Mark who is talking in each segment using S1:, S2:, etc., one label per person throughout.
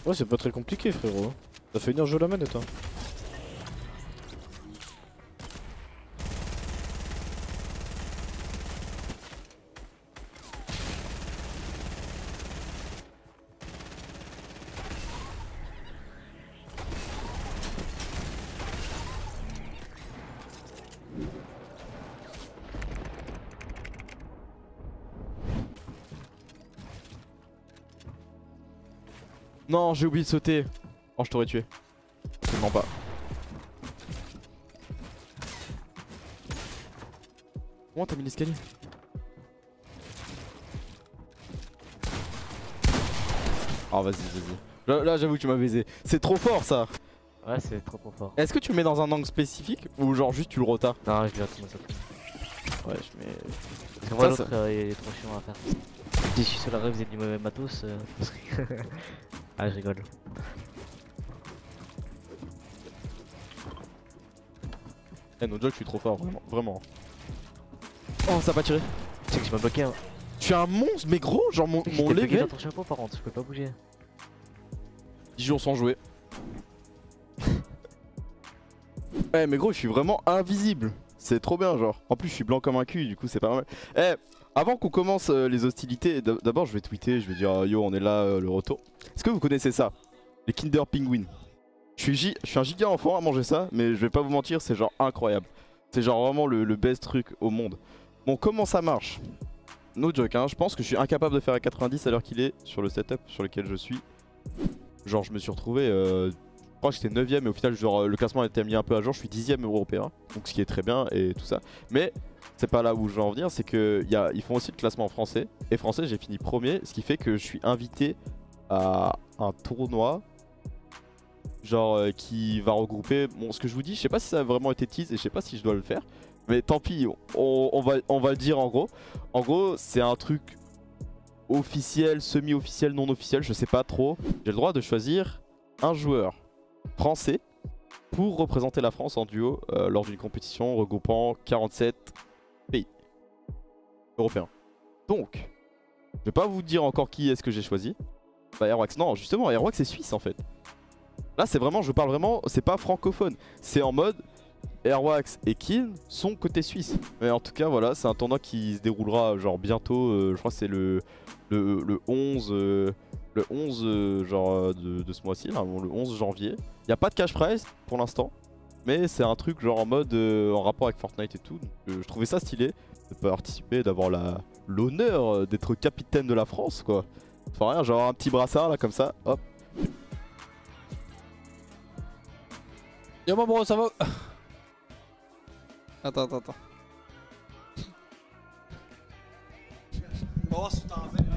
S1: Ouais, c'est pas très compliqué, frérot. Ça fait 1 heure que je joue la manette, hein.
S2: Non, j'ai oublié de sauter. Oh, je t'aurais tué. Absolument pas. Comment t'as mis l'escalier? Oh, vas-y, vas-y. Là j'avoue que tu m'as baisé. C'est trop fort ça.
S3: Ouais, c'est trop fort.
S2: Est-ce que tu le mets dans un angle spécifique ou genre juste tu le rotas?
S3: Non, je vais comment ça fait.
S2: Ouais, je mets.
S3: Parce que moi,
S2: Ça,
S3: l'autre, il est trop chiant à faire. Si je suis sur la rêve, vous êtes du mauvais matos. Ah, je rigole.
S2: Eh, no joke, je suis trop fort, vraiment. Vraiment. Oh, ça a pas tiré.
S3: Tu sais que je m'ai bloqué. Hein.
S2: Je suis un monstre, mais gros, genre mon
S3: J'étais bloqué
S2: level.
S3: dans ton chapeau par contre, je peux pas bouger.
S2: 10 jours sans jouer. Ouais, mais gros, je suis vraiment invisible. C'est trop bien, genre. En plus, je suis blanc comme un cul, du coup, c'est pas mal. Eh, avant qu'on commence les hostilités, d'abord, je vais tweeter, je vais dire yo, on est là, le retour. Est-ce que vous connaissez ça? Les Kinder Penguin. Je suis un giga enfant à manger ça, mais je vais pas vous mentir, c'est genre incroyable. C'est genre vraiment le best truc au monde. Bon, comment ça marche? No joke, hein, je pense que je suis incapable de faire un 90 à l'heure qu'il est sur le setup sur lequel je suis. Genre, je me suis retrouvé, je crois que j'étais 9ème et au final, genre, le classement a été mis un peu à jour. Je suis 10ème européen, donc ce qui est très bien et tout ça. Mais c'est pas là où je veux en venir, c'est qu'ils font aussi le classement français. Et français, j'ai fini premier, ce qui fait que je suis invité à un tournoi. Genre qui va regrouper, bon ce que je vous dis, je sais pas si ça a vraiment été tease et je sais pas si je dois le faire. Mais tant pis, on va le dire en gros. En gros c'est un truc officiel, semi-officiel, non officiel, je sais pas trop. J'ai le droit de choisir un joueur français pour représenter la France en duo lors d'une compétition regroupant 47 pays européens. Donc, je vais pas vous dire encore qui est-ce que j'ai choisi. Bah Airwax, non justement Airwax c'est suisse en fait. Là c'est vraiment, je parle vraiment, c'est pas francophone. C'est en mode Airwax et Kin sont côté suisse. Mais en tout cas voilà, c'est un tournoi qui se déroulera genre bientôt, je crois que c'est le 11 genre de ce mois-ci, le 11 janvier. Il n'y a pas de cash prize pour l'instant, mais c'est un truc genre en mode en rapport avec Fortnite et tout. Donc, je trouvais ça stylé de participer, d'avoir l'honneur d'être capitaine de la France quoi. Enfin rien, genre un petit brassard là comme ça, hop.
S1: Yo mon bro, ça va? Attends. Oh, c'est un verre.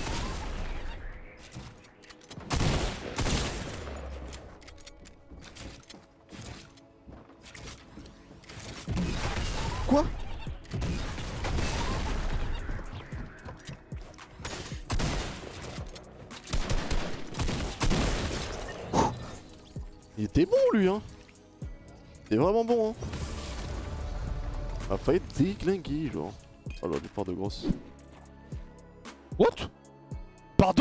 S2: Quoi?
S4: Il était bon lui hein. Il est vraiment bon hein. A failli être déglingué genre. Oh là, des parts de grosses.
S2: What? Pardon?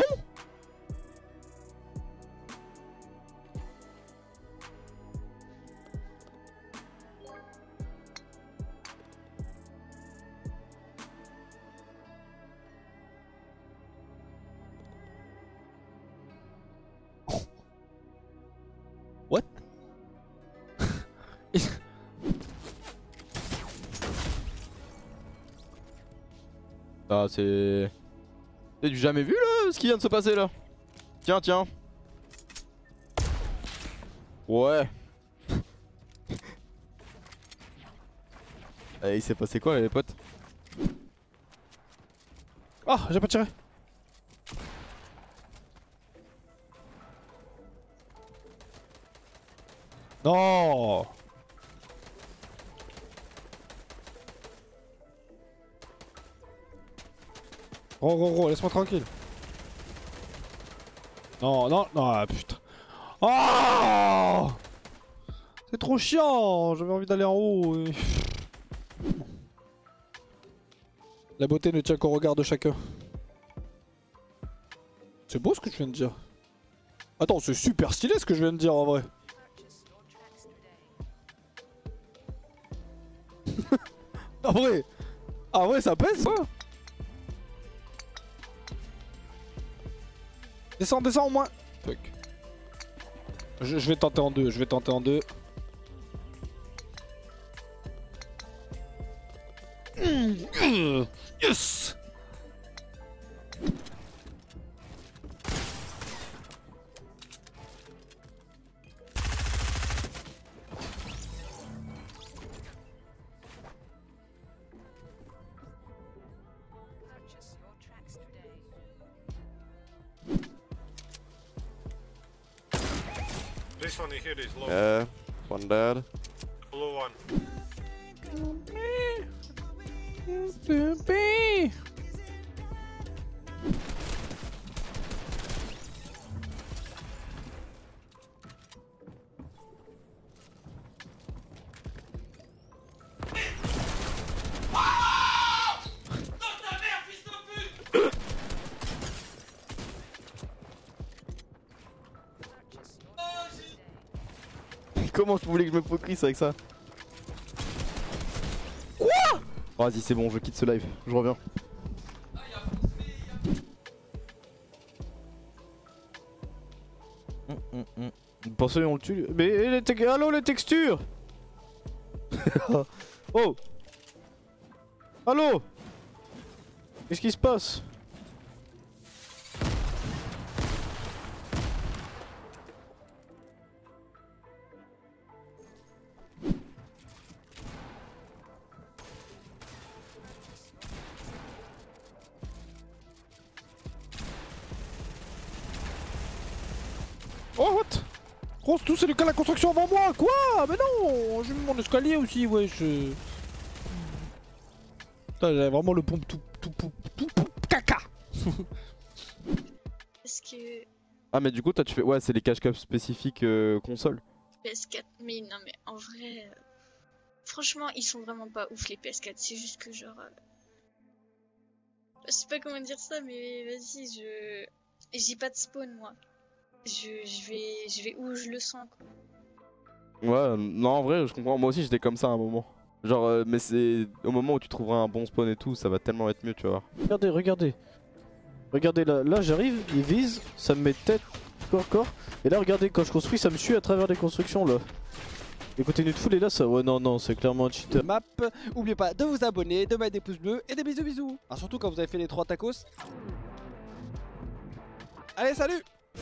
S2: What? Ah c'est du jamais vu là ce qui vient de se passer là. Tiens. Ouais. Il s'est passé quoi les potes?
S1: Ah, j'ai pas tiré. Non. Gros, laisse-moi tranquille. Non, ah, putain. Oh, c'est trop chiant, j'avais envie d'aller en haut. La beauté ne tient qu'au regard de chacun. C'est beau ce que tu viens de dire. Attends, c'est super stylé ce que je viens de dire en vrai. En vrai. Ah ouais, ça pèse. Ouais. Descends, descends au moins. Fuck. Je vais tenter en deux, je vais tenter en deux. Yes.
S5: This one here is low.
S4: Yeah, one dead.
S5: Blue one.
S2: Comment tu voulais que je me focus avec ça? Quoi? Vas-y, c'est bon, je quitte ce live, je reviens. Pensez on le tue. Mais allô les textures. Oh. Allô. Qu'est-ce qui se passe?
S1: Oh what? Gros, tout c'est le cas de la construction avant moi, quoi? Mais non, j'ai mis mon escalier aussi, ouais, je... Putain, j'avais vraiment le pompe tout caca.
S6: Parce que
S2: Ah mais du coup toi tu fais... Ouais c'est les cache-cache spécifiques console.
S6: PS4, mais non mais en vrai, franchement ils sont vraiment pas ouf les PS4, c'est juste que genre... Je sais pas comment dire ça mais vas-y, j'ai pas de spawn moi. Je vais où je le sens quoi.
S2: Ouais non en vrai je comprends, moi aussi j'étais comme ça à un moment. Genre mais c'est au moment où tu trouveras un bon spawn et tout, ça va tellement être mieux tu vois.
S4: Regardez, regardez. Regardez là, là j'arrive, il vise, ça me met tête, corps. Et là regardez, quand je construis, ça me suit à travers les constructions là. Et continue de fouler là, ça. Ouais, non, non, c'est clairement un cheater.
S1: Map, oubliez pas de vous abonner, de mettre des pouces bleus et des bisous. Alors surtout quand vous avez fait les 3 tacos. Allez, salut!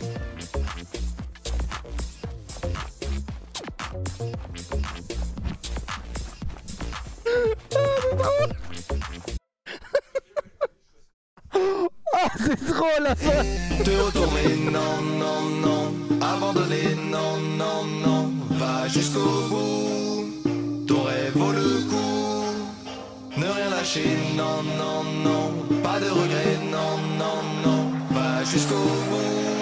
S1: Ah, c'est drôle la fin!
S7: Te retourner, non, non, non. Abandonner, non, non, non. Va jusqu'au bout. Ton rêve vaut le coup. Ne rien lâcher, non, non, non. Pas de regret, non, non, non. Va jusqu'au bout.